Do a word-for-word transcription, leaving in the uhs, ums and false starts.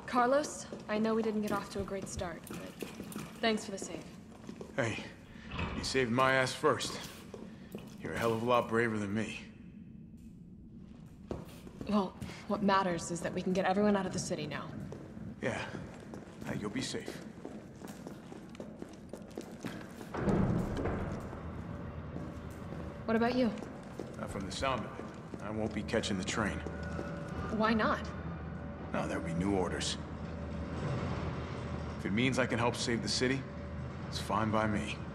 Carlos, I know we didn't get off to a great start, but thanks for the save. Hey, you saved my ass first. You're a hell of a lot braver than me. Well, what matters is that we can get everyone out of the city now. Yeah. Hey, you'll be safe. What about you? Not from the sound of it. I won't be catching the train. Why not? No, there'll be new orders. If it means I can help save the city, it's fine by me.